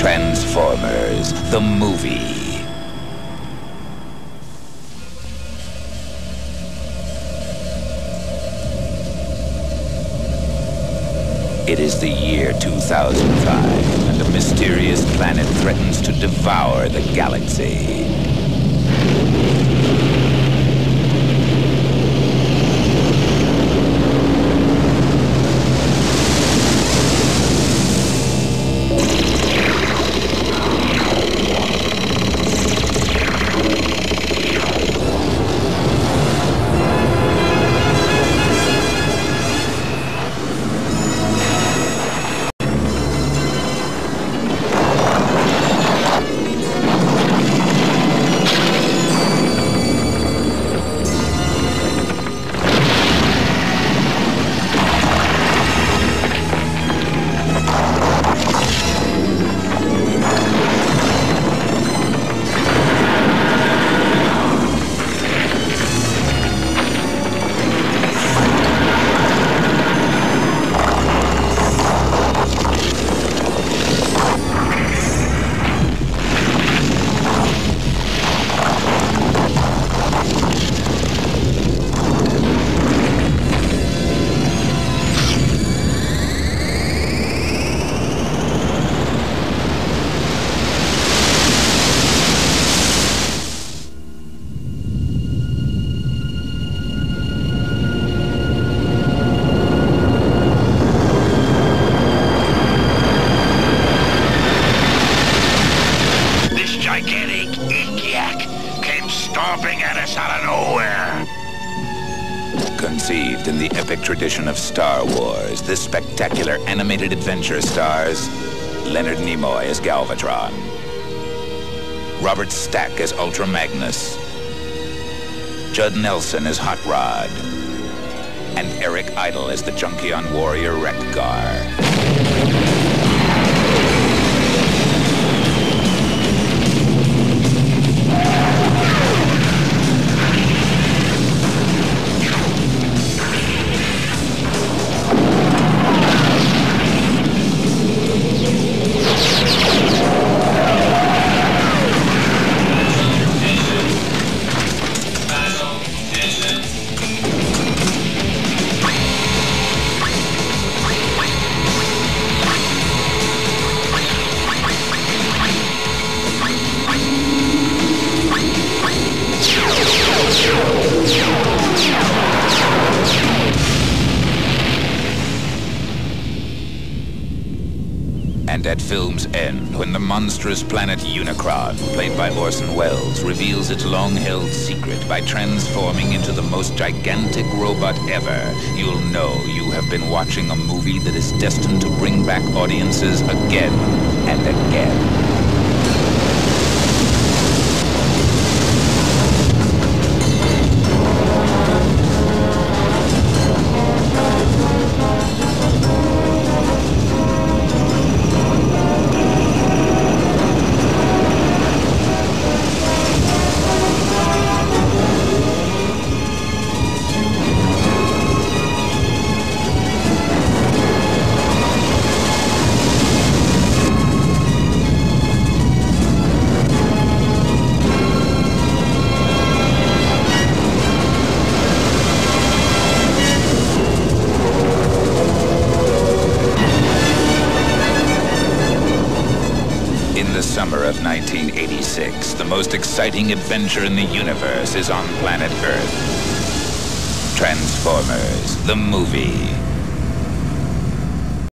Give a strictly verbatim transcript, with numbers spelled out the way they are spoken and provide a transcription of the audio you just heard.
Transformers, the movie. It is the year two thousand five, and a mysterious planet threatens to devour the galaxy. Conceived in the epic tradition of Star Wars, this spectacular animated adventure stars Leonard Nimoy as Galvatron, Robert Stack as Ultra Magnus, Judd Nelson as Hot Rod, and Eric Idle as the Junkion warrior Wreck-Gar. And at film's end, when the monstrous planet Unicron, played by Orson Welles, reveals its long-held secret by transforming into the most gigantic robot ever, you'll know you have been watching a movie that is destined to bring back audiences again and again. In the summer of nineteen eighty-six, the most exciting adventure in the universe is on planet Earth. Transformers, the movie.